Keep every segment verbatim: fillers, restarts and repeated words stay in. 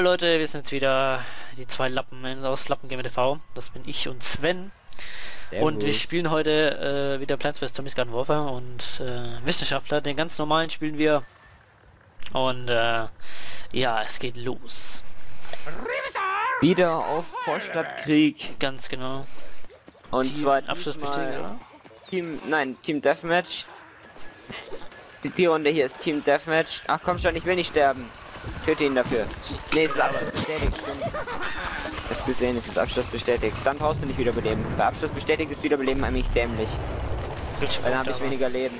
Leute, wir sind jetzt wieder die zwei Lappen aus Lappen Gamer T V. Das bin ich und Sven. Servus. Und wir spielen heute äh, wieder Plants vs Zombies Garden Warfare und äh, Wissenschaftler. Den ganz normalen spielen wir. Und äh, ja, es geht los. Wieder auf Vorstadtkrieg. Ganz genau. Und Team zwar Abschluss diesmal bestätigt, oder? Team, nein, Team Deathmatch. Die, die Runde hier ist Team Deathmatch. Ach komm schon, ich will nicht sterben. Töte ihn dafür. Nee, es ist Abschluss bestätigt. Das gesehen, es ist Abschluss bestätigt. Dann brauchst du nicht wiederbeleben. Bei Abschluss bestätigt ist Wiederbeleben eigentlich dämlich. Weil dann habe ich weniger Leben.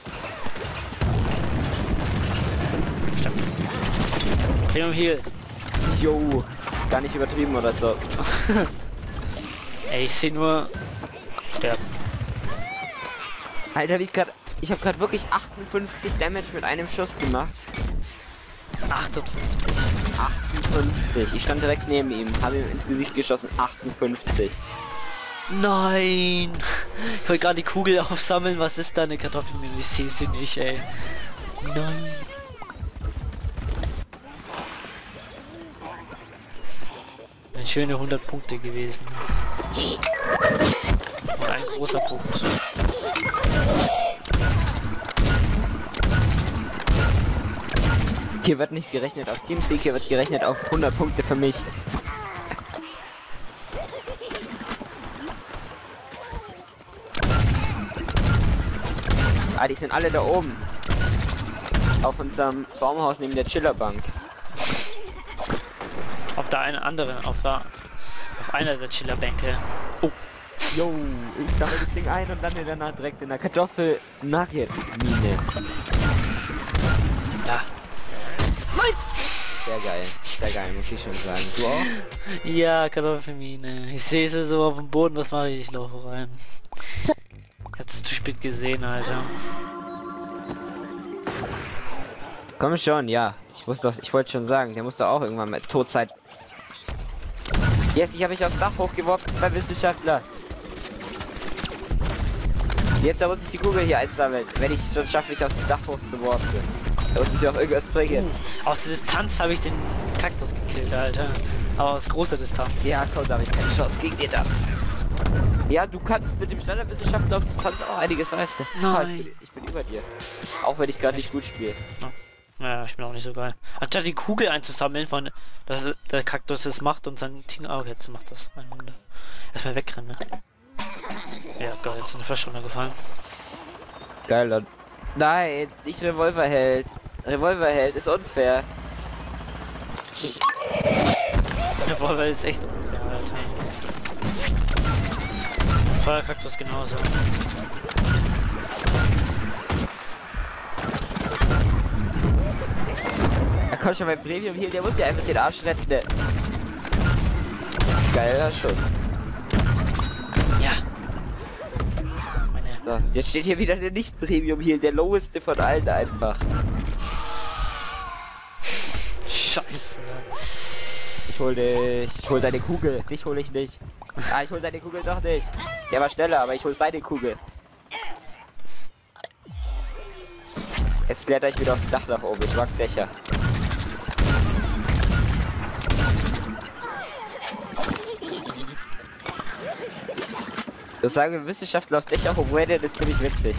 Premium Heal. Jo, gar nicht übertrieben oder so. Ey, ich sehe nur sterben. Alter, wie ich gerade, ich habe gerade wirklich achtundfünfzig Damage mit einem Schuss gemacht. achtundfünfzig. achtundfünfzig. Ich stand direkt neben ihm, habe ihm ins Gesicht geschossen. achtundfünfzig. Nein! Ich wollte gerade die Kugel aufsammeln. Was ist da eine Kartoffelmine? Ich sehe sie nicht, ey. Nein. Eine schöne hundert Punkte gewesen. Und ein großer Punkt. Hier wird nicht gerechnet auf Teamsieg, hier wird gerechnet auf hundert Punkte für mich. Ah, die sind alle da oben. Auf unserem Baumhaus neben der Chillerbank. Auf der einen anderen, auf der auf einer der Chillerbänke. Oh. Jo, ich sammle das Ding ein und dann danach direkt in der Kartoffel-Nugget-Mine. Ja. Nein! Sehr geil, sehr geil, muss ich schon sagen. Du auch? Ja, Kartoffelmine. Ich sehe sie so auf dem Boden, was mache ich? Ich laufe rein. Ich hab's zu spät gesehen, Alter. Komm schon, ja. Ich wusste doch, ich wollte schon sagen, der muss doch auch irgendwann mal tot sein. Jetzt, ich habe mich aufs Dach hochgeworfen beim Wissenschaftler. Jetzt da muss ich die Kugel hier einsammeln, wenn ich schon schaffe, mich aufs Dach hochzuworfen. Da muss ich doch irgendwas bringen. Uh, aus der Distanz habe ich den Kaktus gekillt, Alter. Aber aus großer Distanz. Ja, komm, da habe ich keine Chance gegen dir da. Ja, du kannst mit dem Standardwissenschaftler auf Distanz auch einiges leisten. Nein. Ich bin, ich bin über dir. Auch wenn ich gerade nicht gut spiele. Oh. Ja, ich bin auch nicht so geil. Anstatt die Kugel einzusammeln, von dass der Kaktus es macht und sein Team auch jetzt macht das. Mein Wunder. Erstmal wegrennen, ne? Ja, geil, jetzt ist eine Flasche gefallen. Geil, und nein, nicht Revolverheld. Revolverheld ist unfair. Der Revolver ist echt unfair, Alter. Feuerkaktus genauso. Da kommt schon mein Premium hier, der muss ja einfach den Arsch retten. Ne? Geiler Schuss. Ja. Meine. So, jetzt steht hier wieder der Nicht-Premium hier, der loweste von allen einfach. Scheiße. Ich hol dich, ich hol deine Kugel, dich hol ich nicht. Ah, ich hol deine Kugel doch nicht. Der war schneller, aber ich hol seine Kugel. Jetzt kletter ich wieder aufs Dach nach oben, ich mag Dächer. Ich sage, Wissenschaftler auf Dächer hoch Reddit ist ziemlich witzig.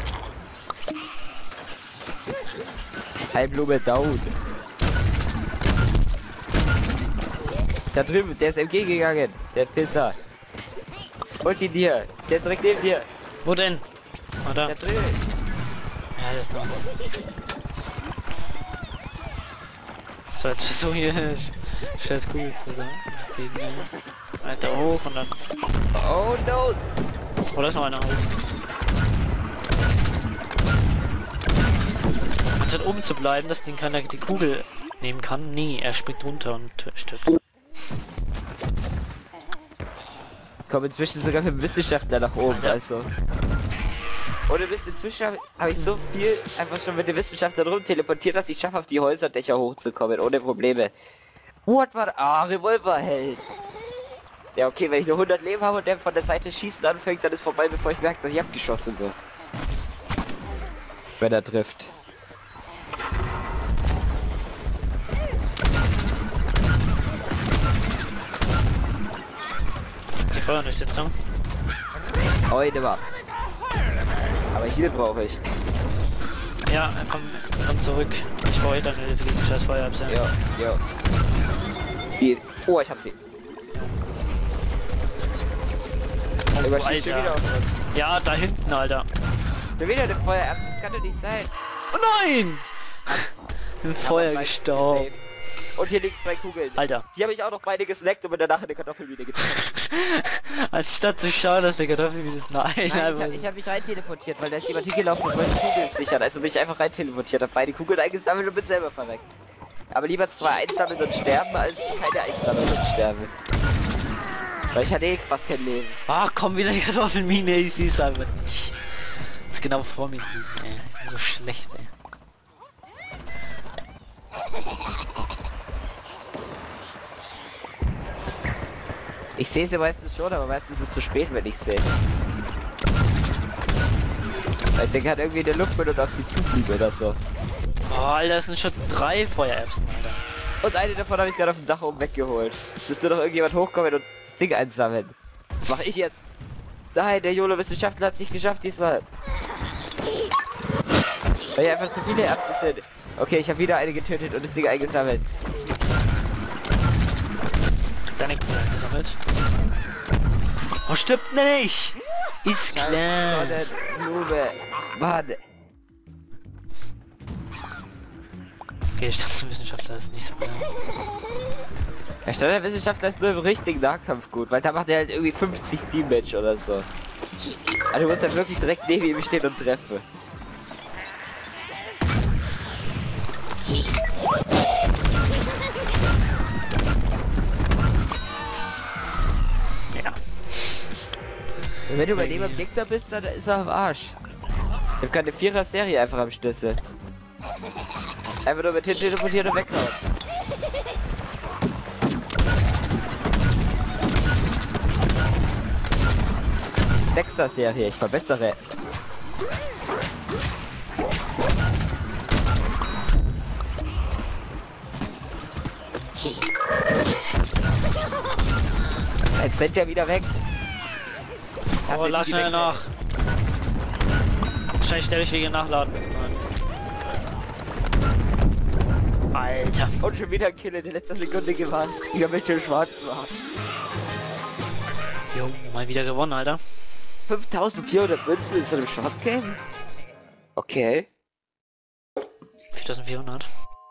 Heilblume down. Da drüben, der ist M G gegangen, der Pisser. Holt ihn dir, der ist direkt neben dir. Wo denn? Oder? Da drüben. Ja, der ist da. So, jetzt versuche ich hier scheiß Kugel zu sein. Weiter hoch und dann. Oh no! Oh, da ist noch einer hoch. Anstatt oben zu bleiben, dass den keiner die Kugel nehmen kann. Nee, er springt runter und stirbt. Komm, inzwischen sogar für Wissenschaftler nach oben, Alter. also. Oder bist inzwischen habe hab ich so viel einfach schon mit den Wissenschaftlern rum teleportiert, dass ich schaffe, auf die Häuserdächer hochzukommen, ohne Probleme. What war ah, Revolverheld. Ja, okay, wenn ich nur hundert Leben habe und der von der Seite schießen anfängt, dann ist vorbei, bevor ich merke, dass ich abgeschossen wird. Wenn er trifft. Feuerunterstützung. Heute war. Aber hier brauche ich. Ja, komm, komm zurück. Ich brauche dann Hilfe gegen scheiß Feuererbsen. Ja, ja. Die. Oh, ich hab sie. Oh, Überschießt schon wieder Alter. auf uns. Ja, da hinten, Alter. Schon wieder eine Feuererbsen, das kann doch nicht sein. Oh nein! Im Feuer Aber gestorben. safe. Und hier liegen zwei Kugeln. Alter. Die habe ich auch noch beide gesnackt und mir danach eine Kartoffelmine getan. Anstatt zu schauen, dass der Kartoffelmine ist. Nein, Nein, ich, einfach. hab- ich habe mich rein teleportiert, weil da ist jemand hingelaufen und wollte die Kugeln sichern. Also bin ich einfach rein teleportiert, habe beide Kugeln eingesammelt und bin selber verreckt. Aber lieber zwei einsammeln und sterben, als keine einsammeln und sterben. Weil ich hatte eh fast kein Leben. Ah, komm wieder die Kartoffelmine, ich sehe es einfach nicht. Das ist genau vor mir liegen, ey. So schlecht, ey. Ich sehe sie meistens schon, aber meistens ist es zu spät, wenn ich sehe. Ich denke, hat irgendwie eine Luftballon auf die zufliegen oder so. Oh, Alter, das sind schon drei Feuererbsen, Alter. Und eine davon habe ich gerade auf dem Dach oben weggeholt. Müsste doch irgendjemand hochkommen und das Ding einsammeln. Was mache ich jetzt? Nein, der YOLO-Wissenschaftler hat es nicht geschafft diesmal. Weil hier einfach zu viele Erbsen sind. Okay, ich habe wieder eine getötet und das Ding eingesammelt. Deine Kugel gesammelt. Oh, stirbt nicht! Ist klar. Sonnenblume. Mann. Okay, ich dachte, Wissenschaftler ist nicht so klar. Der Standardwissenschaftler ist nur im richtigen Nahkampf gut, weil da macht er halt irgendwie fünfzig Team-Match oder so. Also du musst dann wirklich direkt neben ihm stehen und treffen. Ja. Und wenn du bei dem am Gegner bist, dann ist er am Arsch. Ich hab keine Vierer-Serie einfach am Schlüssel. Einfach nur mit hin teleportieren und weghauen. Sechser-Serie, ich verbessere. Jetzt rennt er wieder weg. Oh, lass schnell nach. Wahrscheinlich stelle ich wegen Nachladen. Nein. Alter. Und schon wieder ein Kill in der letzten Sekunde gemacht. Ich hab schon schwarz war. Jo, mal wieder gewonnen, Alter. fünftausendvierhundert Münzen in so einem Shotgame? Okay. viertausendvierhundert.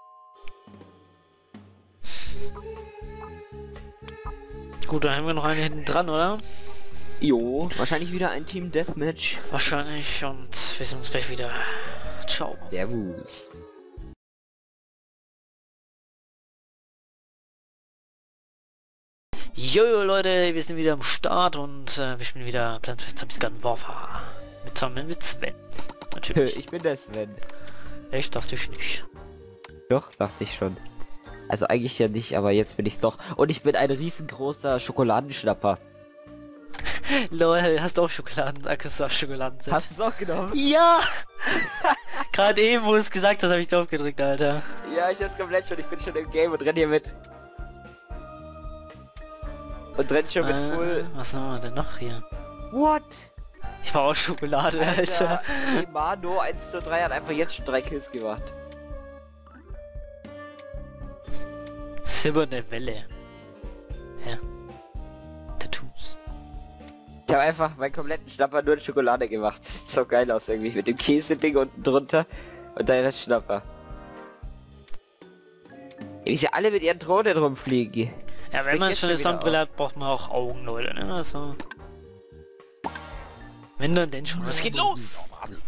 Gut, dann haben wir noch eine hinten dran, oder? Jo, wahrscheinlich wieder ein Team Deathmatch. Wahrscheinlich, und wir sehen uns gleich wieder. Ciao. Servus. Jojo Leute, wir sind wieder am Start und äh, wir spielen wieder Plants vs Zombies Garden Warfare. Mit zusammen mit Sven. Natürlich. Ich bin der Sven. Ich dachte ich nicht. Doch, dachte ich schon. Also eigentlich ja nicht, aber jetzt bin ich's doch. Und ich bin ein riesengroßer Schokoladenschnapper. Lol, hast du auch Schokoladen? Akkus auch Schokoladen sind. Hast du es auch genommen? Ja! Gerade eben, wo du es gesagt hast, habe ich drauf gedrückt, Alter. Ja, ich hab's komplett schon. Ich bin schon im Game und renn hier mit. Und renn schon mit äh, Full. Was haben wir denn noch hier? What? Ich war auch Schokolade, Alter. Alter, Mano eins zu drei hat einfach jetzt schon drei Kills gemacht. Silberne Welle. Ja. Tattoos. Ich habe einfach meinen kompletten Schnapper nur in Schokolade gemacht. Das sieht so geil aus irgendwie. Mit dem Käse-Ding unten drunter. Und der Rest Schnapper. Wie sie alle mit ihren Drohnen rumfliegen. Ja, Das wenn regt man jetzt schon eine wieder Sonnenbrille auf. hat, braucht man auch Augen, Leute, ne? Also. Wenn dann denn schon. Was geht los?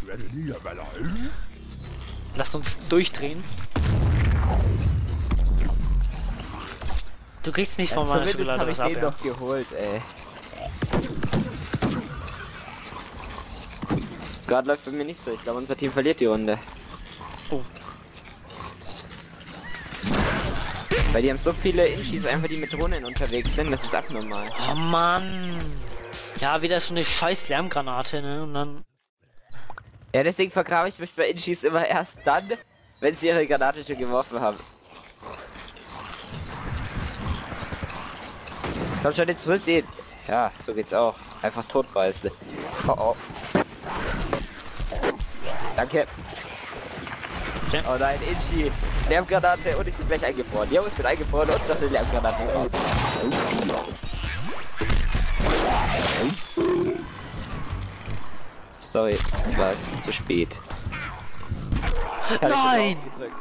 Lasst uns durchdrehen. Du kriegst nicht Ja, von meiner zumindest Schokolade habe ich was ab, den ja. noch geholt, ey. Gerade läuft bei mir nicht so. Ich glaube, unser Team verliert die Runde. Oh. Weil die haben so viele Inchis einfach, die mit Drohnen unterwegs sind. Das ist abnormal. Oh Mann. Ja, wieder so eine scheiß Lärmgranate, ne? Und dann... Ja, deswegen vergrabe ich mich bei Inchis immer erst dann, wenn sie ihre Granate schon geworfen haben. Komm schon, jetzt muss sie. Ja, so geht's auch. Einfach totbeißen. Oh oh. Danke. Okay. Oh nein, Inchi. Lärmgranate und ich bin gleich eingefroren. Jo, ich bin eingefroren und noch eine Lärmgranate. Sorry, war zu spät. Nein!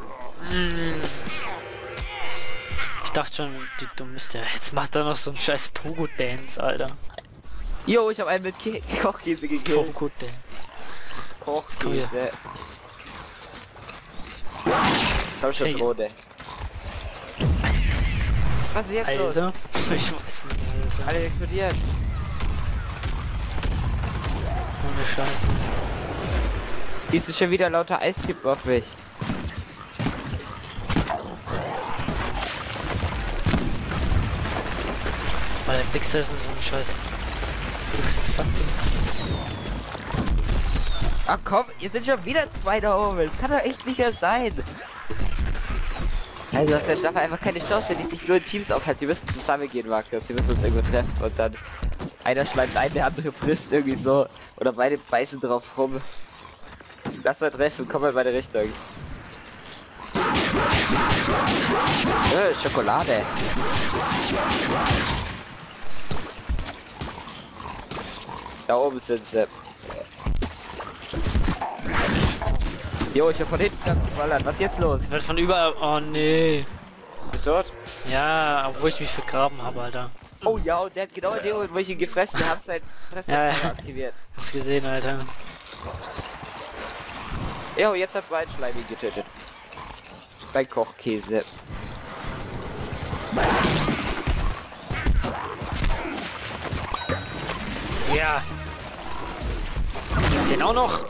Ich dachte schon, die dumm ist der. Jetzt macht er noch so einen scheiß Pogo-Dance, Alter. Jo, ich habe einen mit Ke Kochkäse gekillt. Pogo-Dance. Kochkäse. Komm schon, Rode. Was ist jetzt Alter? los? Ich weiß nicht, Alter. Alle explodiert. Ohne Scheiße. Siehst du schon wieder lauter Eistipp auf mich? Weil der Wichser ist so ein scheiß Wichser. Ach komm, ihr sind schon wieder zwei da oben. Das kann doch echt nicht mehr sein. Also dass der Staffel einfach keine Chance, die sich nur in Teams aufhält. Wir müssen zusammen gehen, Markus. Wir müssen uns irgendwo treffen und dann einer schleimt ein, der andere frisst irgendwie so. Oder beide beißen drauf rum. Lass mal treffen, komm mal in meine Richtung. Äh, Schokolade. Da oben sind sie. Jo, ich hab von hinten geballert. Was ist jetzt los? Wird von überall... Oh nee. Bist du tot? Ja, obwohl ich mich vergraben habe, Alter. Oh ja, und der hat genau in dem Moment, wo ich ihn gefressen habe, sein Fressen Ja, ja. aktiviert. Hast gesehen, Alter. Jo, jetzt hat mein Schleim ihn getötet. Bei Kochkäse. Ja. Den auch noch.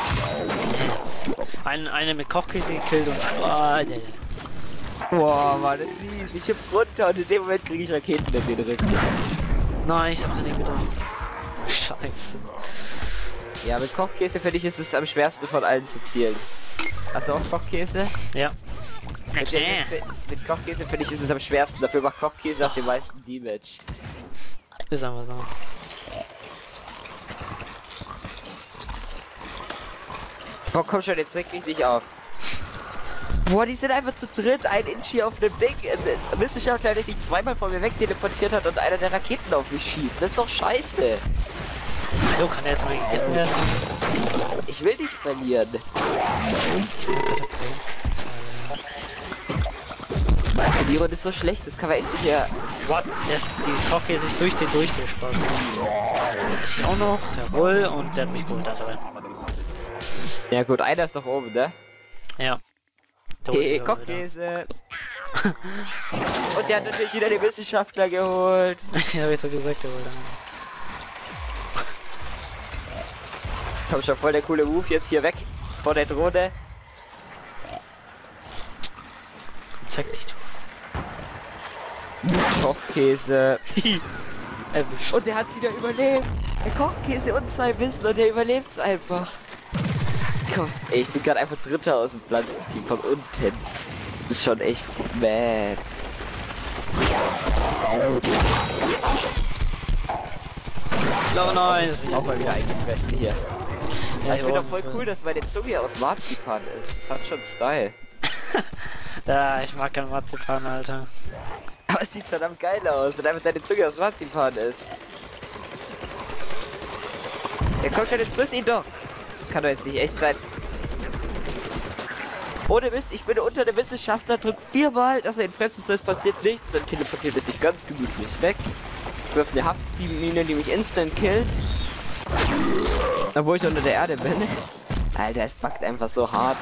Ein, eine mit Kochkäse gekillt und... Oh, nee. Boah, war das mies. Ich hüpf runter und in dem Moment kriege ich Raketen in den Rücken. Nein, ich hab's nicht gedacht. Scheiße. Ja, mit Kochkäse finde ich ist es am schwersten von allen zu zielen. Hast du auch Kochkäse? Ja. Mit, dem- mit, mit Kochkäse finde ich ist es am schwersten. Dafür macht Kochkäse auch den meisten Damage. Ist einfach so. Boah, komm schon, jetzt reg mich nicht auf. Boah, die sind einfach zu dritt, ein Inchi auf dem Ding. Ein Wissenschaftler, der sich zweimal von mir weg teleportiert hat und einer der Raketen auf mich schießt. Das ist doch scheiße. Hallo, kann der jetzt mal gegessen werden? Ich will nicht verlieren. Die Runde ist so schlecht, das kann man echt nicht mehr... What? Der ist die Kochkäse ist durch den durchgespaßt. Ist auch noch, jawohl, und der hat mich geholt dabei. Ja gut, einer ist noch oben, ne? Ja. Hey, Kochkäse. Und der hat natürlich wieder den Wissenschaftler geholt. Ja, hab ich doch gesagt, jawohl. Komm schon, voll der coole Move jetzt hier weg vor der Drohne. Komm, zeig dich, du. Kochkäse. Erwischt. Und der hat sie da überlebt. Der Kochkäse und zwei Wissen und der überlebt einfach. Komm, ey, ich bin gerade einfach Dritter aus dem Pflanzenteam von unten. Das ist schon echt mad. Oh nein, das Auch mal wieder eingefressen hier. Ja, ich finde auch auch voll cool, dass meine Zunge aus Marzipan ist. Das hat schon Style. Ja, ich mag kein Marzipan, Alter. Aber es sieht verdammt geil aus, wenn einfach deine Zunge aus Marzipan ist. Ja komm schon, jetzt friss ihn doch. Das kann doch jetzt nicht echt sein. Ohne Mist, ich bin unter der Wissenschaftler, drück viermal, dass er ihn fressen soll, es passiert nichts, dann teleportiert er sich ganz gemütlich weg. Ich wirf eine Haftmine, die mich instant killt. Obwohl ich unter der Erde bin. Alter, es packt einfach so hart.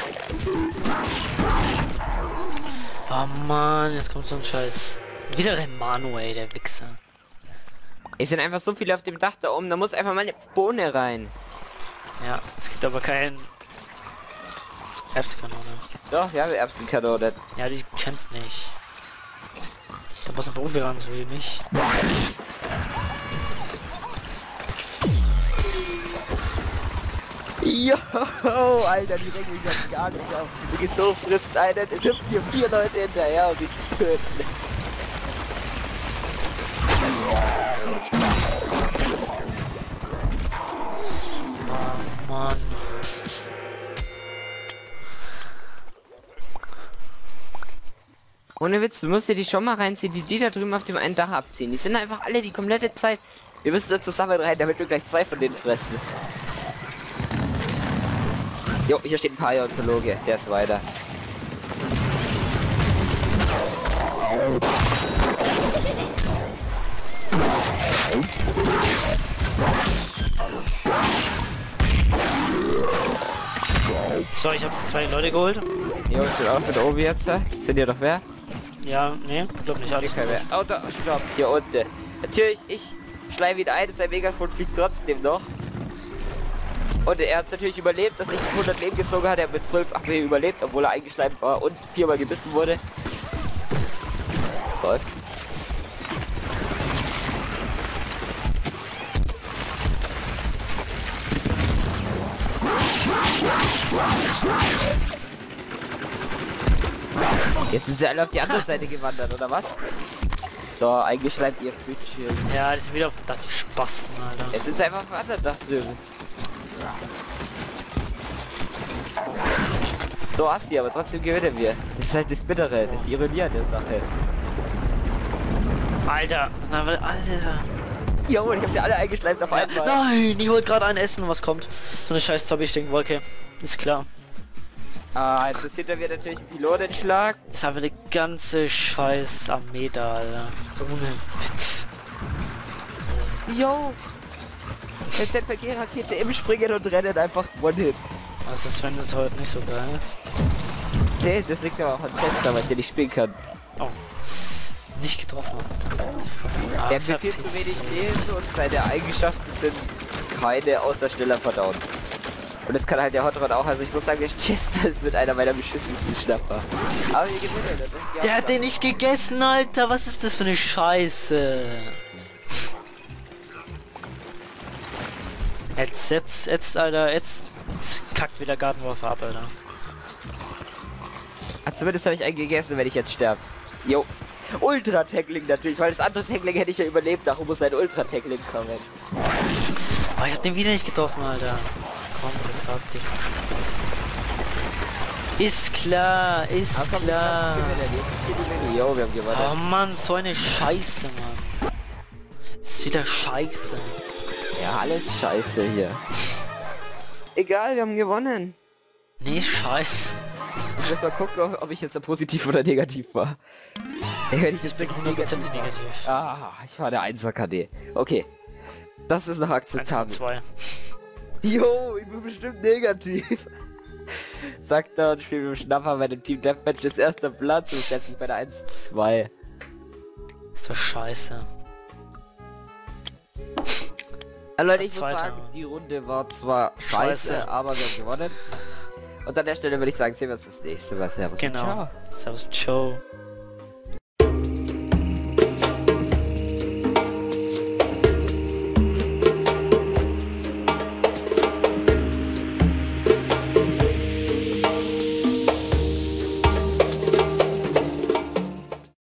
Oh Mann, jetzt kommt so ein Scheiß. Wieder der Manuel, der Wichser. Es sind einfach so viele auf dem Dach da oben, da muss einfach mal eine Bohne rein. Ja, es gibt aber keinen Erbskanone. Doch, wir haben Erbsenkanone. Ja, die kennst nicht. Da muss ein Profi ran, so wie mich. Jo, Alter, die regen mich jetzt gar nicht auf. Du gehst so, frisst einen, es hüpfen hier vier Leute hinterher und dich töten. Ohne Witz, du musst dir die schon mal reinziehen, die die da drüben auf dem einen Dach abziehen. Die sind einfach alle die komplette Zeit. Wir müssen da zusammen rein, damit wir gleich zwei von denen fressen. Jo, hier steht ein Paläontologe, der ist weiter. So, ich habe zwei Leute geholt. Jo, ich bin auch mit oben jetzt. Sind hier doch wer? Ja, nee, glaub nicht alles. Okay, wer? Oh, da, stopp, hier unten. Natürlich, ich schleim wieder ein, sein Megafon fliegt trotzdem noch. Und er hat natürlich überlebt, dass ich hundert Leben gezogen hat. Er hat mit zwölf H P überlebt, obwohl er eingeschleimt war und viermal gebissen wurde. Gott. Jetzt sind sie alle auf die andere Seite gewandert, oder was? So, eingeschleimt ihr Bütchen. Ja, die sind wieder auf dem Dach, die Spasten, Alter. Jetzt sind sie einfach auf dem anderen Dach drüben. So hast du, aber trotzdem gewinnen wir. Das ist halt das Bittere, das ist die Ironie an der Sache. Alter, na, weil- Alter. Jo, ich hab sie alle eingeschleimt auf einmal. Nein, ich wollte gerade ein Essen, was kommt. So eine scheiß Zombie-Stinkwolke. Ist klar. Ah, jetzt ist hinter mir natürlich ein Pilotenschlag. Ist aber eine ganze scheiß Armee da, Alter. Ohne Witz. Jo! Jetzt Z P G-Rakete im Springen und Rennen einfach One-Hit. Was ist, wenn das heute nicht so geil? Nee, das liegt aber auch an Chester, weil der nicht spielen kann. Oh. Nicht getroffen. Ah, Er hat mir viel zu wenig Leben und seine Eigenschaften sind keine außer schneller verdauen. Und das kann halt der Hot Rod auch, also ich muss sagen, der Chester ist mit einer meiner beschissensten Schnapper. Aber wir gewinnen, das ist die Der hat den nicht gegessen, Alter. Was ist das für eine Scheiße? Jetzt, jetzt, jetzt, Alter, jetzt, jetzt kackt wieder Gartenwolf ab, Alter. Ah, zumindest habe ich einen gegessen, wenn ich jetzt sterbe. Jo. Ultra-Tackling natürlich, weil das andere Tackling hätte ich ja überlebt, darum muss ein Ultra-Tackling kommen. Oh, ich hab den wieder nicht getroffen, Alter. Komm, betrag dich. Ist klar, ist Ah, komm, klar. Jo, wir haben gewonnen. Oh Mann, so eine Scheiße, Mann. Ist wieder Scheiße. Ja, alles scheiße hier. Egal, wir haben gewonnen. Nee, Scheiße. Ich muss mal gucken, ob ich jetzt positiv oder negativ war. Ich werde jetzt Ich bin wirklich hundert Prozent negativ. negativ. Ah, ich war der Einser K D. Okay. Das ist noch akzeptabel. zwei. Jo, ich bin bestimmt negativ. Sagt er und spielt mit dem Schnapper bei dem Team Deathmatch das erster Platz und setzt sich bei der eins zwei. Ist doch scheiße. Ja, Leute, ich muss Zweiter. sagen, die Runde war zwar scheiße, Scheiße. aber wir haben gewonnen. Und an der Stelle würde ich sagen, sehen wir uns das nächste Mal. Servus. und Genau. Ciao. Servus, ciao.